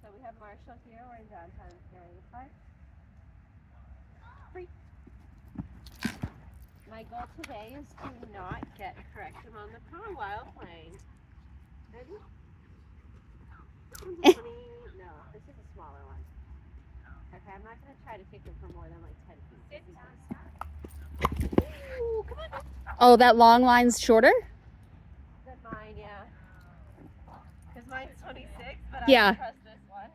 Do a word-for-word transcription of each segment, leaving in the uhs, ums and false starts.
So we have Marshall here. We're in downtown Cary Park. Free. My goal today is to not get correct him on the car while playing. Ready? twenty, no, this is a smaller one. Okay, I'm not going to try to take him for more than like ten feet. Ooh, come on. Oh, that long line's shorter? Than mine, yeah. Because mine's twenty-six, but I yeah. don't trust this one.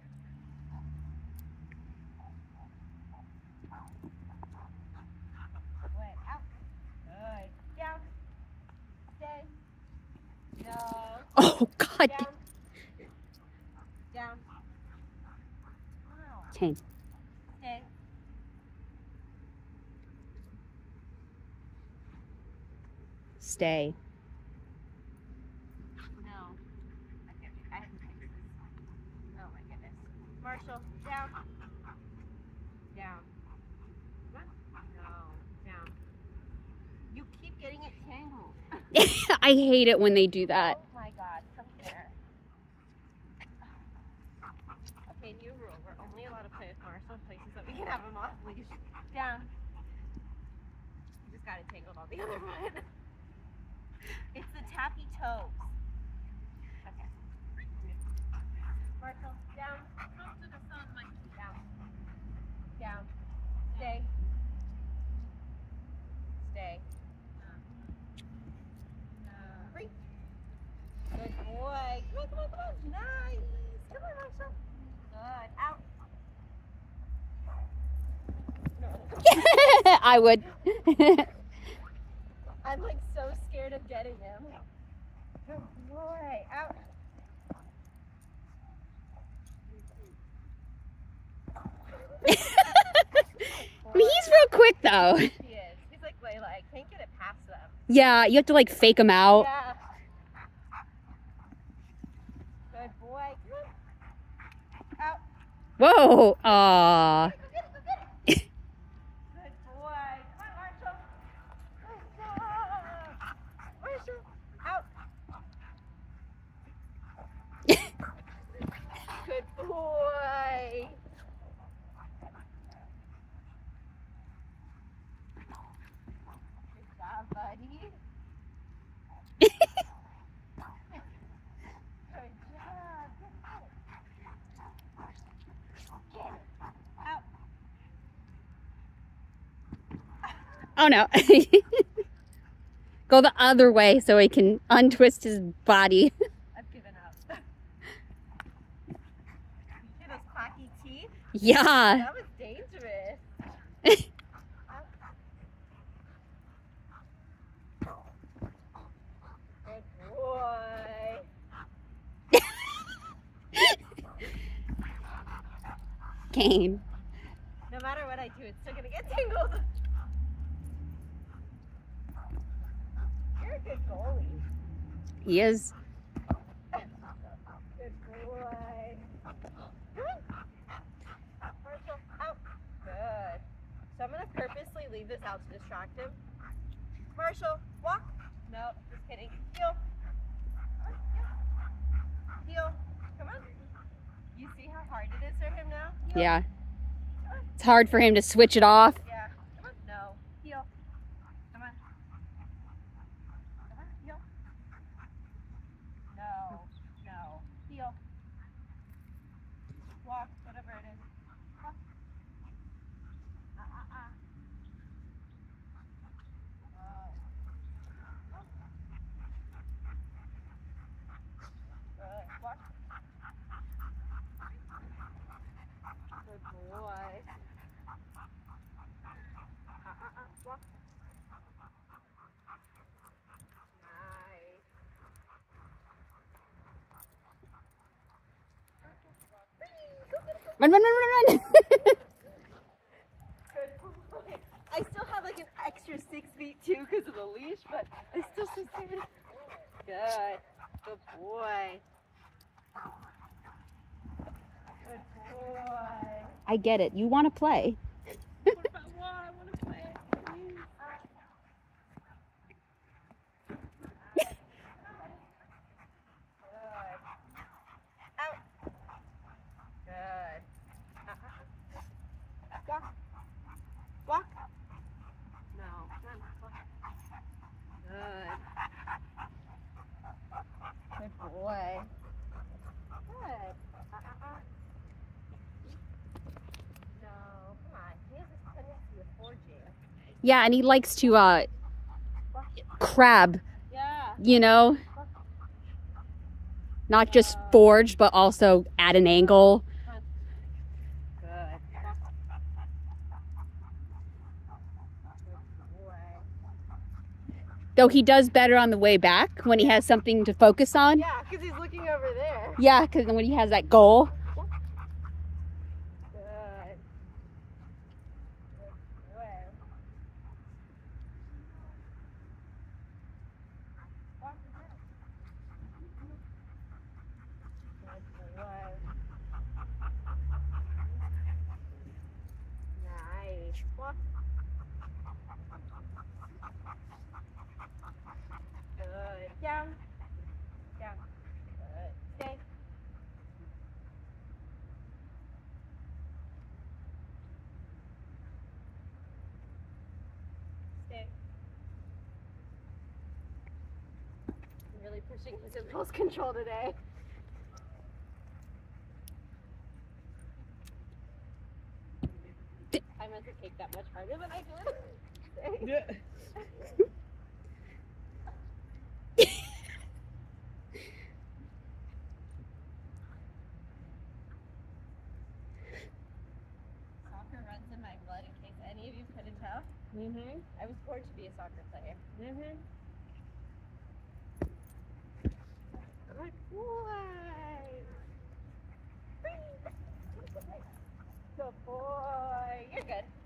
Wait, out. Good. Down. Stay. No. Oh, God. Down. Down. Wow. Kane. Stay. Stay. No. Okay, I have to fix this. Oh my goodness. Marshall, down. Down. What? No. Down. You keep getting it tangled. I hate it when they do that. Oh my God, come here. Okay, new rule. We're only allowed to play with Marshall in places that we can have him off leash. Down. You just got it tangled on the other one. It's the tappy toes. Okay. Marshall, down. Come to the sun, Mike. Down. Down. Stay. Stay. Free. Good boy. Come on, come on, come on. Nice. Come on, Marshall. Good. Out. No. I would. I'm like so scared of getting him. Good boy. Out. I mean, he's real quick, though. He is. He's like Layla. I can't get it past them. Yeah, you have to, like, fake him out. Yeah. Good boy. Come on. Out. Whoa. Aw. Go get it, go get it. Good boy. Come on, Marshall. Good job. Marshall. Out. Good boy. Good job, buddy. Good job. Get it. Out. Oh, no. Go the other way so he can untwist his body. I've given up. You hear those clacky teeth? Yeah. That was dangerous. Out. Good boy. Kane. No matter what I do, it's still gonna get tangled. You're a good goalie. He is. Good boy. Marshall, out. Good. So I'm gonna purposely leave this out to distract him. Marshall, walk. No, just kidding. Heel. Heel. Come on. You see how hard it is for him now? Heel. Yeah. It's hard for him to switch it off. Yeah. Come on. No. Heel. Come on. Come on. Heel. No. No. Heel. Walk. Whatever it is. Walk. Uh uh uh. Oh. Good. Walk. Good boy. Uh uh uh. Walk. Nice. Run, run, run, run, run. Good boy. I still have like an extra six feet too because of the leash, but I still so scared. Good. Good boy. Good boy. I get it. You want to play. What about what? I want to play it. Good. Out. Yeah, and he likes to uh, crab, Yeah. you know? Not just forge, but also at an angle. Good. Though he does better on the way back when he has something to focus on. Yeah, because he's looking over there. Yeah, because when he has that goal. Good. Nice. Walk. Good. Down. Down. Good. Stay. Stay. I'm really pushing his impulse control today. I meant to take that much harder than I did. Yeah. Soccer runs in my blood in case any of you couldn't tell. Mm-hmm. I was born to be a soccer player. Mm-hmm. Good boy. Good boy. You're good.